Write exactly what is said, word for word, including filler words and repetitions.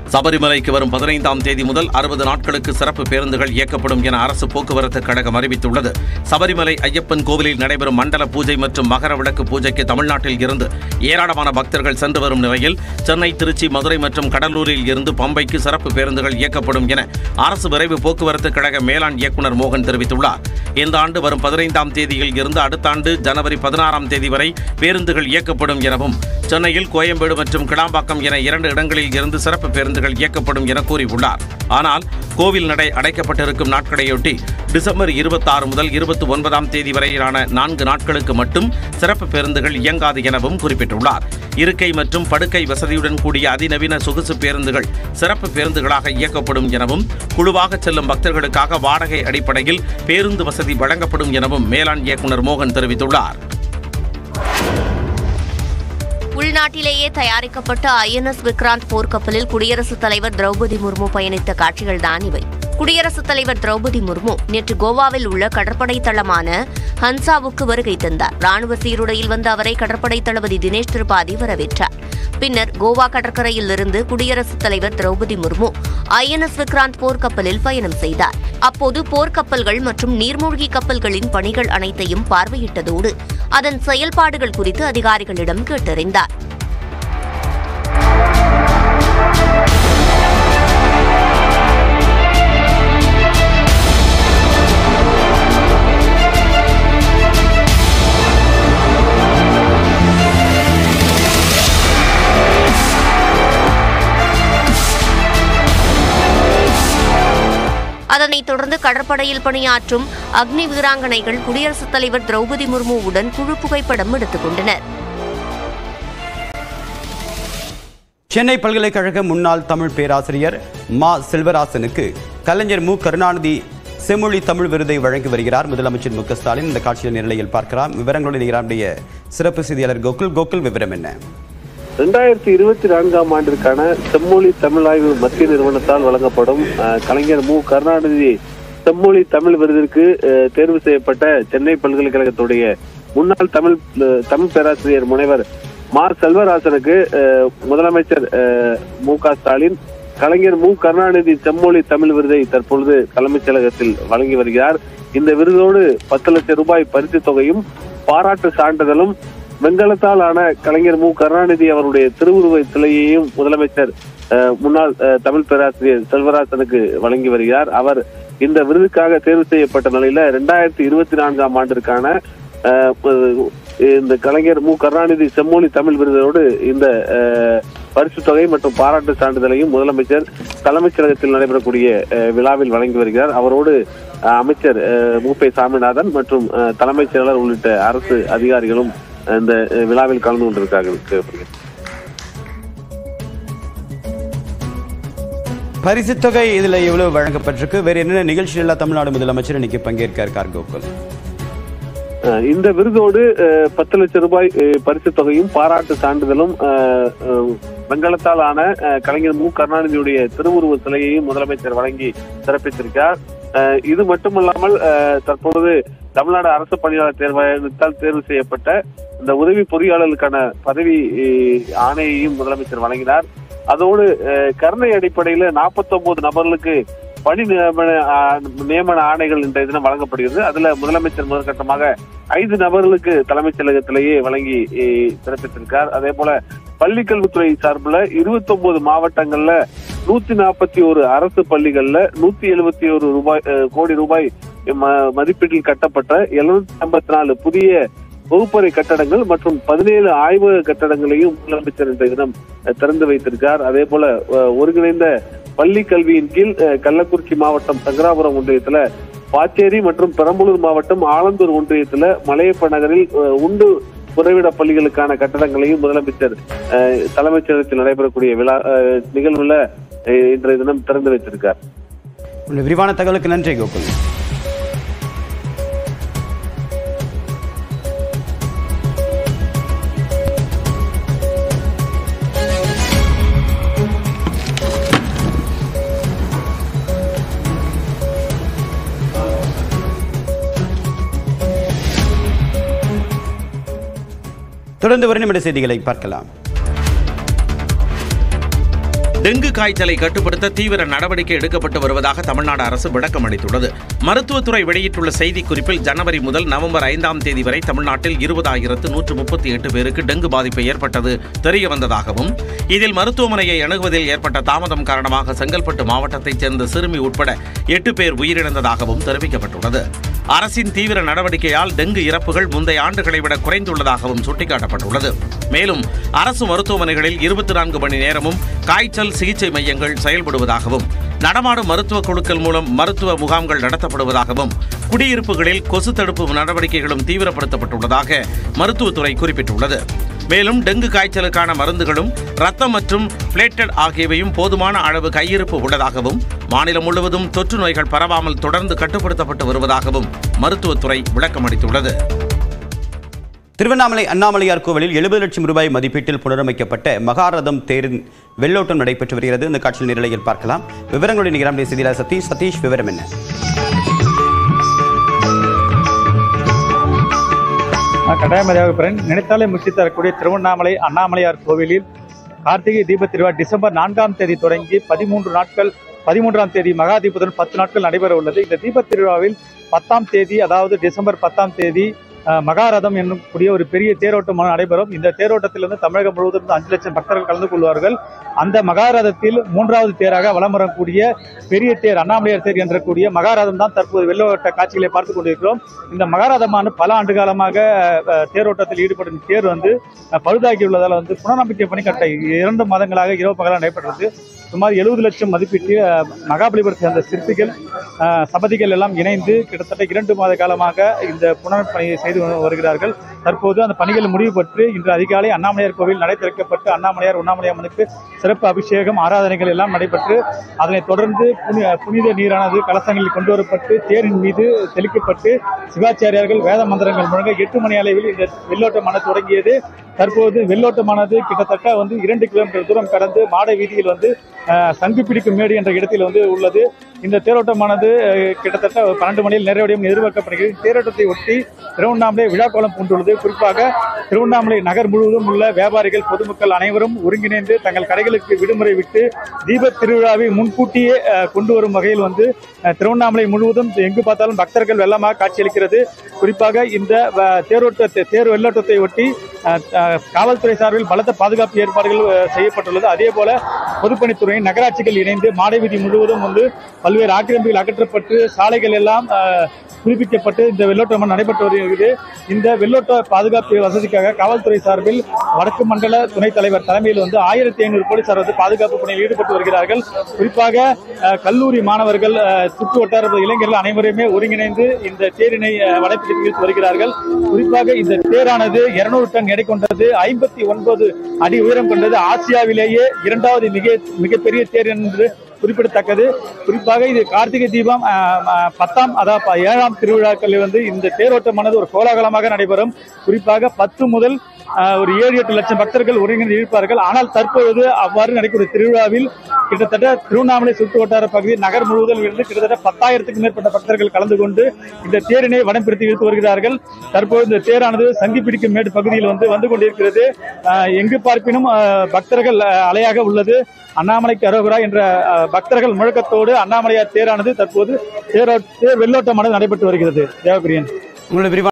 சபரிமலைக்கு வரும் பதினைந்தாம் தேதி முதல் அறுபது நாட்களுக்கு சிறப்பு பேருந்துகள் இயக்கப்படும் என அரசு போக்குவரத்து கழகம் அறிவித்துள்ளது. சபரிமலை ஐயப்பன் கோவிலில் நடைபெறும் மண்டல பூஜை மற்றும் மகர விளக்கு பூஜைக்கு தமிழ்நாட்டில் இருந்து ஏராளமான பக்தர்கள் சென்று வரும் நிலையில் சென்னை, திருச்சி, மதுரை மற்றும் கடலூரில் இருந்து பம்பைக்கு சிறப்பு பேருந்துகள் இயக்கப்படும் என அரசு விரைவு போக்குவரத்து கழக மேலாண் இயக்குநர் மோகன் தெரிவித்துள்ளார். இந்த ஆண்டு வரும் பதினைந்தாம் தேதியில் இருந்து அடுத்த ஆண்டு ஜனவரி பதினாறாம் தேதி வரை பேருந்துகள் இயக்கப்படும் எனவும், சென்னையில் கோயம்பேடு மற்றும் கிளாம்பாக்கம் என இரண்டு இடங்களில் இருந்து சிறப்பு பேருந்துகள் இயக்கப்படும் என கூறியுள்ளார். ஆனால் கோவில் நடை அடைக்கப்பட்டிருக்கும் நாட்களையொட்டி டிசம்பர் இருபத்தாறு முதல் இருபத்தி ஒன்பதாம் தேதி வரையிலான நான்கு நாட்களுக்கு மட்டும் சிறப்பு பேருந்துகள் இயங்காது எனவும் குறிப்பிட்டுள்ளார். இருக்கை மற்றும் படுக்கை வசதியுடன் கூடிய அதிநவீன சொகுசு பேருந்துகள் சிறப்பு பேருந்துகளாக இயக்கப்படும் எனவும், குழுவாக செல்லும் பக்தர்களுக்காக வாடகை அடிப்படையில் பேருந்து வசதி வழங்கப்படும் எனவும் மேலாண் இயக்குநர் மோகன் தெரிவித்துள்ளார். உள்நாட்டிலேயே தயாரிக்கப்பட்ட ஐ என் எஸ் விக்ராந்த் போர்க்கப்பலில் குடியரசுத் தலைவர் திரௌபதி முர்மு பயணித்த காட்சிகள்தான் இவை. குடியரசுத் தலைவர் திரௌபதி முர்மு நேற்று கோவாவில் உள்ள கடற்படை தளமான ஹன்சாவுக்கு வருகை தந்தார். ராணுவ சீருடையில் வந்த அவரை கடற்படை தளபதி தினேஷ் திரிபாதி வரவேற்றார். பின்னர் கோவா கடற்கரையில் இருந்து குடியரசுத் தலைவர் Droupadi Murmu I N S Vikrant போர்க்கப்பலில் பயணம் செய்தார். அப்போது போர்க்கப்பல்கள் மற்றும் நீர்மூழ்கி கப்பல்களின் பணிகள் அனைத்தையும் பார்வையிட்டதோடு அதன் செயல்பாடுகள் குறித்து அதிகாரிகளிடம் கேட்டறிந்தார். அதனைத் தொடர்ந்து கடற்படையில் பணியாற்றும் அக்னி வீராங்கனைகள் குடியரசுத் தலைவர் திரௌபதி முர்முவுடன் குழு புகைப்படம் எடுத்துக் கொண்டனர். சென்னை பல்கலைக்கழக முன்னாள் தமிழ் பேராசிரியர் மா செல்வராசனுக்கு கலைஞர் மு கருணாநிதி செம்மொழி தமிழ் விருதை வழங்கி வருகிறார் முதலமைச்சர் மு க ஸ்டாலின். இந்த காட்சியில் நிலையில் பார்க்கலாம். விவரங்களுடன் நிகழ்ச்சிய சிறப்பு செய்தியாளர் கோகுல். கோகுல், விவரம் என்ன? இரண்டாயிரத்தி இருபத்தி நான்காம் ஆண்டிற்கான செம்மொழி தமிழாய்வு மத்திய நிறுவனத்தால் வழங்கப்படும் கலைஞர் மு கருணாநிதி செம்மொழி தமிழ் விருதிற்கு தேர்வு செய்யப்பட்ட சென்னை பல்கலைக்கழகத்துடைய முன்னாள் தமிழ் தமிழ் பேராசிரியர் முனைவர் மா செல்வராசனுக்கு முதலமைச்சர் மு க ஸ்டாலின் கலைஞர் மு கருணாநிதி செம்மொழி தமிழ் விருதை தற்பொழுது தலைமைச் செயலகத்தில் வழங்கி வருகிறார். இந்த விருதோடு பத்து லட்சம் ரூபாய் பரிசு தொகையும் பாராட்டு சான்றிதழும் வெண்கலத்தால் ஆன கலைஞர் மு கருணாநிதி அவருடைய திருவுருவ சிலையையும் முதலமைச்சர் முன்னாள் தமிழ் பேராசிரியர் செல்வராசனுக்கு வழங்கி வருகிறார். அவர் இந்த விருதுக்காக தேர்வு செய்யப்பட்ட நிலையில இரண்டாயிரத்தி இருபத்தி நான்காம் ஆண்டிற்கான இந்த கலைஞர் மு கருணாநிதி செம்மொழி தமிழ் விருதோடு இந்த பரிசு தொகை மற்றும் பாராட்டு சான்றிதழையும் முதலமைச்சர் தலைமைச் செயலகத்தில் நடைபெறக்கூடிய விழாவில் வழங்கி வருகிறார். அவரோடு அமைச்சர் மு பே சாமிநாதன் மற்றும் தலைமைச் செயலர் உள்ளிட்ட அரசு அதிகாரிகளும் இந்த விழாவில் கலந்து கொண்டிருக்கிறார்கள். பரிசு தொகை இதுல எவ்வளவு வழங்கப்பட்டிருக்கு? வேற என்னென்ன நிகழ்ச்சிகள் தமிழ்நாடு முதலமைச்சர் இன்னைக்கு பங்கேற்கிறார் கோகுல்? இந்த விருதோடு பத்து லட்சம் ரூபாய் பரிசு தொகையும் பாராட்டு சான்றிதழும் வெண்கலத்தால் ஆன கலைஞர் மு கருணாநிதியுடைய திருவுருவ சிலையையும் முதலமைச்சர் வழங்கி சிறப்பித்திருக்கிறார். இது மட்டுமல்லாமல் தற்பொழுது தமிழ்நாடு அரசு பணியாளர் தேர்வாணையத்தால் தேர்வு செய்யப்பட்ட இந்த உதவி பொறியாளர்களுக்கான பதவி ஆணையையும் முதலமைச்சர் வழங்கினார். அதோடு கருணை அடிப்படையில் நாற்பத்தி ஒன்பது நபர்களுக்கு பணி நியமன நியமன ஆணைகள் இன்றைய தினம் வழங்கப்படுகிறது. அதுல முதலமைச்சர் முதற்கட்டமாக ஐந்து நபர்களுக்கு தலைமைச் செயலகத்திலேயே வழங்கி சிறப்பித்திருக்கார். அதே போல பள்ளிக்கல்வித்துறை சார்பில் இருபத்தி ஒன்பது மாவட்டங்கள்ல நூத்தி நாற்பத்தி ஒரு அரசு பள்ளிகள்ல நூத்தி எழுபத்தி ஒரு ரூபாய் கோடி ரூபாய் மதிப்பீட்டில் கட்டப்பட்ட எழுநூத்தி ஐம்பத்தி நாலு புதிய வகுப்பறை கட்டடங்கள் மற்றும் பதினேழு ஆய்வக கட்டடங்களையும் முதலமைச்சர் இன்றைய தினம் திறந்து வைத்திருக்கார். அதே போல ஒருங்கிணைந்த பள்ளி கல்வியின் கீழ் கள்ளக்குறிச்சி மாவட்டம் சங்கராபுரம் ஒன்றியத்துல, பாச்சேரி மற்றும் பெரம்பலூர் மாவட்டம் ஆலந்தூர் ஒன்றியத்துல மலையப்ப நகரில் உண்டு உறைவிட பள்ளிகளுக்கான கட்டடங்களையும் முதலமைச்சர் தலைமைச் செயலகத்தில் நடைபெறக்கூடிய விழா நிகழ்வுல இன்றைய தினம் திறந்து வைத்திருக்கார். விரிவான தகவலுக்கு நன்றி கோகுல். தொடர்ந்து ஒரு நிமிட செய்திகளை பார்க்கலாம். டெங்கு காய்ச்சலை கட்டுப்படுத்த தீவிர நடவடிக்கை எடுக்கப்பட்டு வருவதாக தமிழ்நாடு அரசு விளக்கம் அளித்துள்ளது. மருத்துவத்துறை வெளியிட்டுள்ள செய்திக்குறிப்பில் ஜனவரி முதல் நவம்பர் ஐந்தாம் தேதி வரை தமிழ்நாட்டில் இருபதாயிரத்து நூற்று முப்பத்தி எட்டு பேருக்கு டெங்கு பாதிப்பு ஏற்பட்டது தெரியவந்ததாகவும், இதில் மருத்துவமனையை அணுகுவதில் ஏற்பட்ட தாமதம் காரணமாக செங்கல்பட்டு மாவட்டத்தைச் சேர்ந்த சிறுமி உட்பட எட்டு பேர் உயிரிழந்ததாகவும் தெரிவிக்கப்பட்டுள்ளது. அரசின் தீவிர நடவடிக்கையால் டெங்கு இறப்புகள் முந்தைய ஆண்டுகளை விட குறைந்துள்ளதாகவும் சுட்டிக்காட்டப்பட்டுள்ளது. மேலும் அரசு மருத்துவமனைகளில் இருபத்தி நான்கு மணி நேரமும் காய்ச்சல் சிகிச்சை மையங்கள் செயல்படுவதாகவும், நடமாடும் மருத்துவ குழுக்கள் மூலம் மருத்துவ முகாம்கள் நடத்தப்படுவதாகவும், குடியிருப்புகளில் கொசு தடுப்பு நடவடிக்கைகளும் தீவிரப்படுத்தப்பட்டுள்ளதாக மருத்துவத்துறை குறிப்பிட்டுள்ளது. மேலும் டெங்கு காய்ச்சலுக்கான மருந்துகளும் ரத்தம் மற்றும் பிளேட்டட் ஆகியவையும் போதுமான அளவு கையிருப்பு உள்ளதாகவும், மாநிலம் முழுவதும் தொற்று நோய்கள் பரவாமல் தொடர்ந்து கட்டுப்படுத்தப்பட்டு வருவதாகவும் மருத்துவத்துறை விளக்கமளித்துள்ளது. திருவண்ணாமலை அண்ணாமலையார் கோவிலில் எழுபது லட்சம் ரூபாய் மதிப்பீட்டில் புனரமைக்கப்பட்ட மகாரதம் தேரின் வெள்ளோட்டம் நடைபெற்று வருகிறது. இந்த காட்சியில் நிலையில் பார்க்கலாம். விவரங்களுடைய நிகராம் செய்தியாளர் சதீஷ். சதீஷ், விவரம் என்ன? கட்டாயமரியாக நினைத்தாலே முற்றி தரக்கூடிய திருவண்ணாமலை அண்ணாமலையார் கோவிலில் கார்த்திகை தீப திருவிழா டிசம்பர் நான்காம் தேதி தொடங்கி பதிமூன்று நாட்கள் பதிமூன்றாம் தேதி மகா தீபத்துடன் பத்து நாட்கள் நடைபெற உள்ளது. இந்த தீப திருவிழாவில் பத்தாம் தேதி அதாவது டிசம்பர் பத்தாம் தேதி மகாரதம் என்னக்கூடிய ஒரு பெரிய தேரோட்டம் நடைபெறும். இந்த தேரோட்டத்திலிருந்து தமிழகம் முழுவதும் அஞ்சு லட்சம் பக்தர்கள் கலந்து கொள்வார்கள். அந்த மகாரதத்தில் மூன்றாவது தேராக வலம் வரக்கூடிய பெரிய தேர் அண்ணாமலையார் தேர் என்ற கூடிய மகாரதம் தான் தற்போது வெள்ளோட்ட காட்சிகளை பார்த்துக் கொண்டிருக்கிறோம். இந்த மகாரதமான பல ஆண்டு காலமாக தேரோட்டத்தில் ஈடுபடும் தேர் வந்து பழுதாகியுள்ளதால் வந்து புனரமைப்பு பணி கட்ட இரண்டு மாதங்களாக இரவு பகலாக நடைபெற்றது. சுமார் எழுபது லட்சம் மதிப்பீட்டு மகாபலிபுரத்தை சேர்ந்த சிற்பிகள் சபதிகள் எல்லாம் இணைந்து கிட்டத்தட்ட இரண்டு மாத காலமாக இந்த புனர் பணியை செய்து வருகிறார்கள். தற்போது அந்த பணிகள் முடிவு பெற்று இன்று அதிகாலை அண்ணாமலையார் கோவில் நடை திறக்கப்பட்டு அண்ணாமலையார் உண்ணாமலையம்மனுக்கு சிறப்பு அபிஷேகம் ஆராதனைகள் எல்லாம் நடைபெற்று அதனைத் தொடர்ந்து புனித நீரானது கலசங்களில் கொண்டு வரப்பட்டு தேரின் மீது தெளிக்கப்பட்டு சிவாச்சாரியார்கள் வேத மந்திரங்கள் முழங்க எட்டு மணி அளவில் இந்த வெள்ளோட்டமானது தொடங்கியது. தற்போது வெள்ளோட்டமானது கிட்டத்தட்ட வந்து இரண்டு கிலோமீட்டர் தூரம் கடந்து மாட வீதியில் வந்து சங்கு பிடிக்கும் மேடு என்ற இடத்தில் வந்து உள்ளது. இந்த தேரோட்டமானது கிட்டத்தட்ட பன்னெண்டு மணியில் நிறைவடையும் எதிர்பார்க்கப்படுகிறது. தேரோட்டத்தை ஒட்டி திருவண்ணாமலை விழாக்கோலம் பூண்டுள்ளது. குறிப்பாக திருவண்ணாமலை நகர் முழுவதும் உள்ள வியாபாரிகள் பொதுமக்கள் அனைவரும் ஒருங்கிணைந்து தங்கள் கடைகளுக்கு விடுமுறை விட்டு தீப திருவிழாவை முன்கூட்டியே கொண்டு வரும் வகையில் வந்து திருவண்ணாமலை முழுவதும் எங்கு பார்த்தாலும் பக்தர்கள் வெள்ளமாக காட்சியளிக்கிறது. குறிப்பாக இந்த தேரோட்டத்தை தேர் வெள்ளோட்டத்தை ஒட்டி காவல்துறை சார்பில் பலத்த பாதுகாப்பு ஏற்பாடுகள் செய்யப்பட்டுள்ளது. அதே போல பொதுப்பணித்துறை நகராட்சிகள் இணைந்து மாடை வீதி முழுவதும் வந்து பல்வேறு ஆக்கிரமிப்புகள் அகற்றப்பட்டு சாலைகள் எல்லாம் புதுப்பிக்கப்பட்டு இந்த வெள்ளோட்டம் நடைபெற்று வருகிறது. இந்த வெள்ளோட்ட பாதுகாப்பு வசதிக்காக காவல்துறை சார்பில் வடக்கு மண்டல துணைத் தலைவர் தலைமையில் வந்து ஆயிரத்தி ஐநூறு போலீசார் வந்து பாதுகாப்பு பணியில் ஈடுபட்டு வருகிறார்கள். குறிப்பாக கல்லூரி மாணவர்கள் சுற்று வட்டார இளைஞர்கள் அனைவருமே ஒருங்கிணைந்து இந்த தேரினை வடைபிடித்து வருகிறார்கள். குறிப்பாக இந்த தேரானது இருநூறு டன் எடை கொண்டது, ஐம்பத்தி ஒன்பது அடி உயரம் கொண்டது, ஆசியாவிலேயே இரண்டாவது மிக மிகப்பெரிய தேர் என்று குறிப்பிடத்தக்கது. குறிப்பாக இது கார்த்திகை தீபம் பத்தாம் அதாவது ஏழாம் திருவிழாக்களில் வந்து இந்த தேரோட்டமானது ஒரு கோலாகலமாக நடைபெறும். குறிப்பாக பத்து முதல் ஒரு ஏழு எட்டு லட்சம் பக்தர்கள் ஒருங்கிணைந்து இருப்பார்கள். ஆனால் தற்பொழுது அவ்வாறு நடக்கக்கூடிய திருவிழாவில் கிட்டத்தட்ட திருவண்ணாமலை சுற்று வட்டார பகுதி நகர் முழுவதும் இருந்து கிட்டத்தட்ட பத்தாயிரத்துக்கும் மேற்பட்ட பக்தர்கள் கலந்து கொண்டு இந்த தேரினை வடம்பிடித்து இழுத்து வருகிறார்கள். தற்போது இந்த தேரானது சங்கி பிடிக்கும் மேடு பகுதியில் வந்து வந்து கொண்டிருக்கிறது. எங்கு பார்ப்பினும் பக்தர்கள் அலையாக உள்ளது. அண்ணாமலைக்கு அரோகரா என்ற பக்தர்கள் முழக்கத்தோடு அண்ணாமலையார் தேரானது தற்போது தேர் வெள்ளோட்டமானது நடைபெற்று வருகிறது. தேவபிரியன்.